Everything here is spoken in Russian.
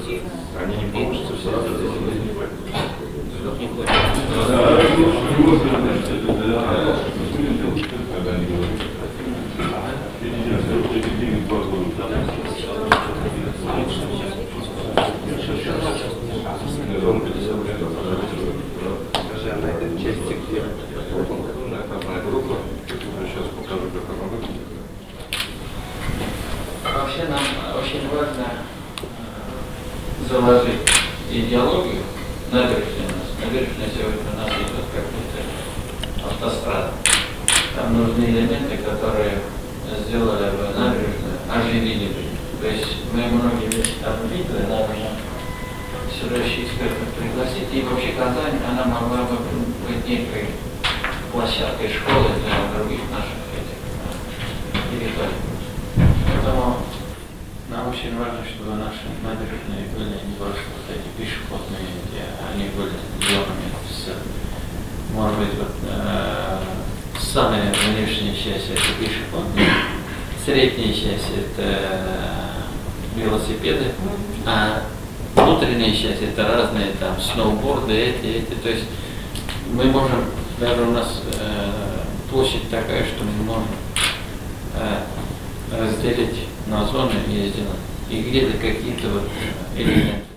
вести. Они не получится все это не Скажи, а на этой части где? Одна группа, которую сейчас покажу, как она выглядит. Вообще нам очень важно заложить идеологию набережной у нас. Набережная сегодня у нас идет как будто автострада. Там нужны элементы, которые сделали бы набережную, оживили бы. То есть мы многие вещи там видели, нужно сюда еще экспертов пригласить. И вообще Казань, она могла бы быть некой площадкой школы для других наших территорий. Поэтому нам очень важно, чтобы наши набережные были не просто вот эти пешеходные, где они были сделаны с, может быть, вот, самая внешняя часть это пешеходные, средняя часть это велосипеды, а внутренняя часть это разные там сноуборды, эти. То есть мы можем, даже у нас площадь такая, что мы можем разделить на зоны и сделать. И где-то какие-то вот элементы